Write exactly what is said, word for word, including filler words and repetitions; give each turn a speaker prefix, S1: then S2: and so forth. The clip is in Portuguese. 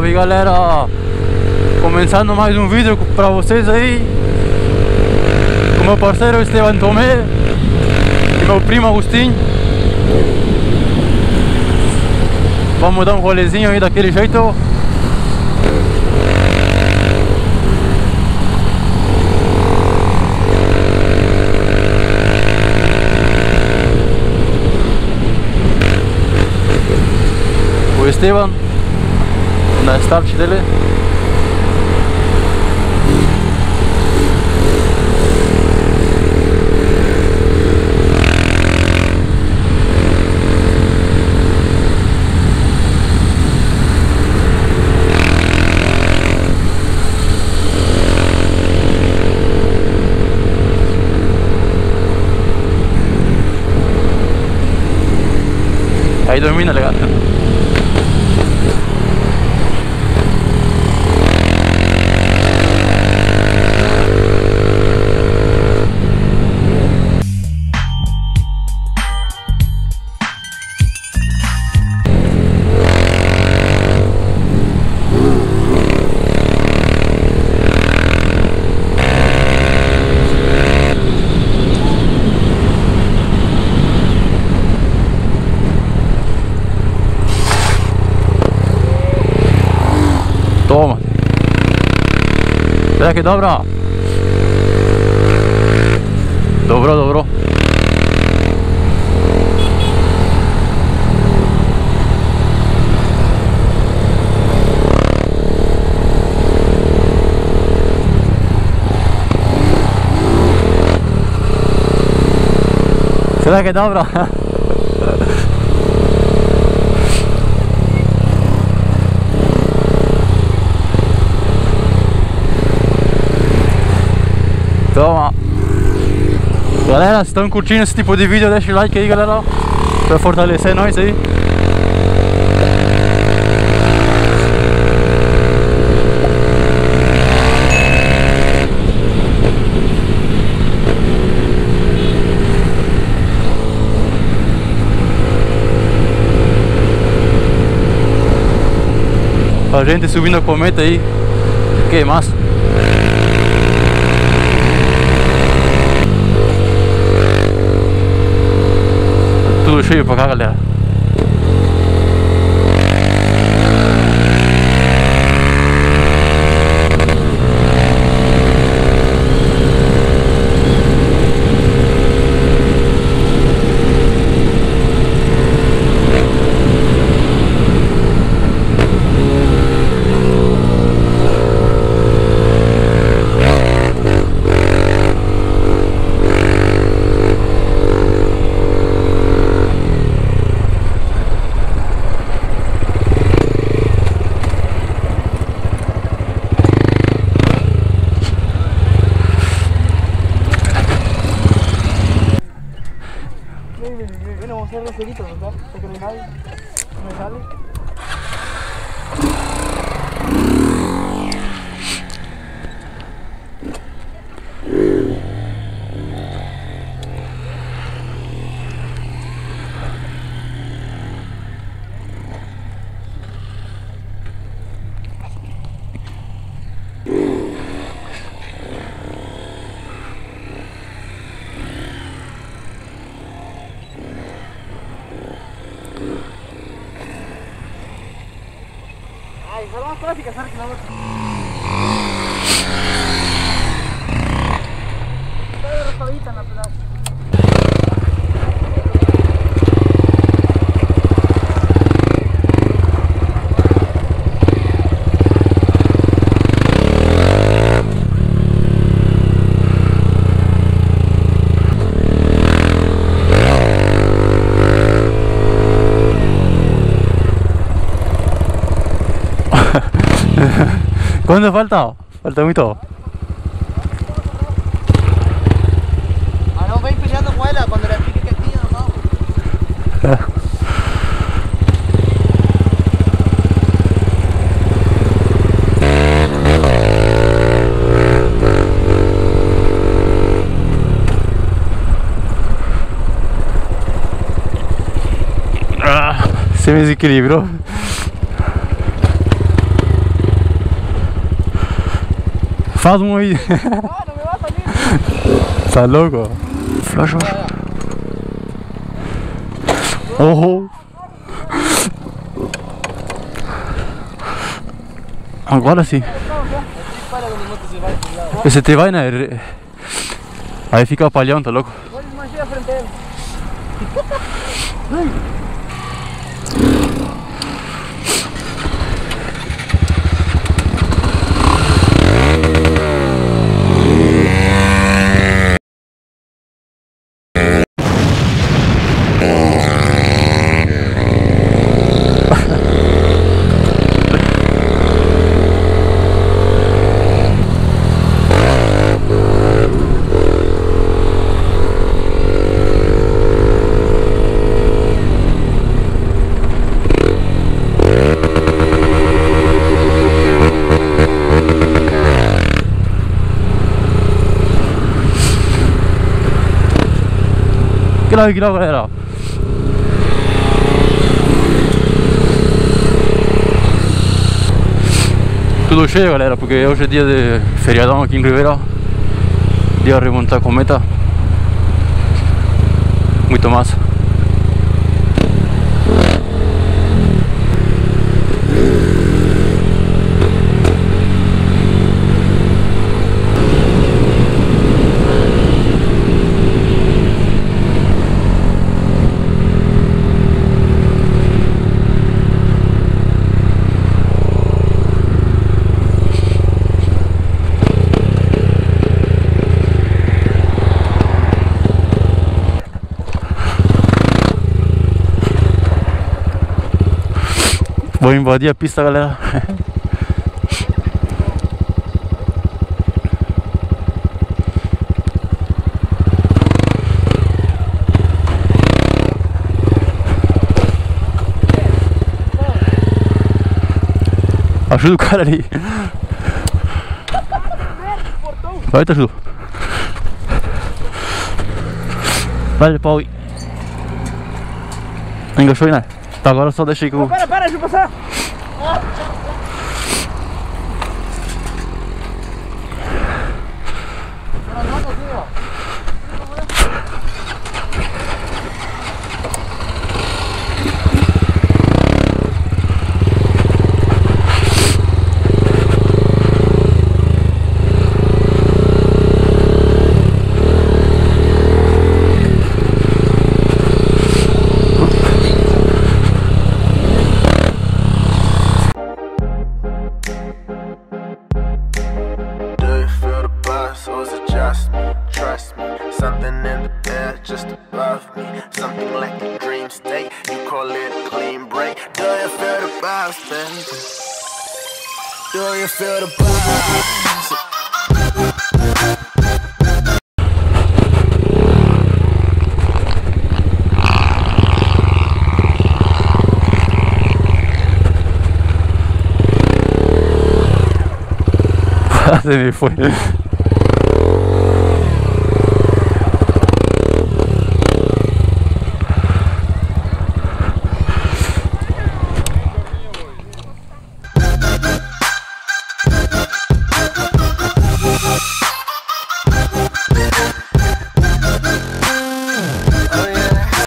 S1: salve galera! Começando mais um vídeo pra vocês aí, com meu parceiro Esteban Tomé e meu primo Agostinho. Vamos dar um rolezinho aí daquele jeito. O Esteban na start dele. Ahí domina legal. Toma. Será que dobra? Dobrou, dobrou. Será que dobra? Toma. Galera, se estão curtindo esse tipo de vídeo, deixa o like aí, galera, pra fortalecer nós aí. A gente subindo a cometa aí. Que massa. Tudo cheio pra cá, galera.
S2: Bueno, vamos a hacer los jueguitos, ¿verdad? Porque no hay nadie, no me sale. Ay, solo más práctica, ¿sabes? Que la otra. Está restadita en la pedazo.
S1: ¿Cuánto falta? Falta mucho.
S2: Ah, no, ven peleando con ella cuando le pique que aquí, no.
S1: Ah, se me desequilibró. Faz um aí.
S2: Ah, não me mata ali.
S1: Tá louco? Flash. Oh. Agora sim. Esse te vai, né? Aí fica palhão, tá louco?
S2: Pode desmanchar a frente dele.
S1: Grau, grau, galera. Tudo cheio, galera, porque hoje é dia de feriadão aqui em Ribeira. Dia de remontar cometa. Muito massa. Vou invadir a pista, galera. Ajuda o cara ali. Vai, te ajudo. Vai, pau. Engaixou aí, né? Tá, agora só deixei que eu...
S2: Para, para, deixa eu passar.
S3: Something in the air just above me, something like a dream state. You call it a clean break. Do you feel the vibes, baby? Do you feel the vibes?
S1: Se me foi.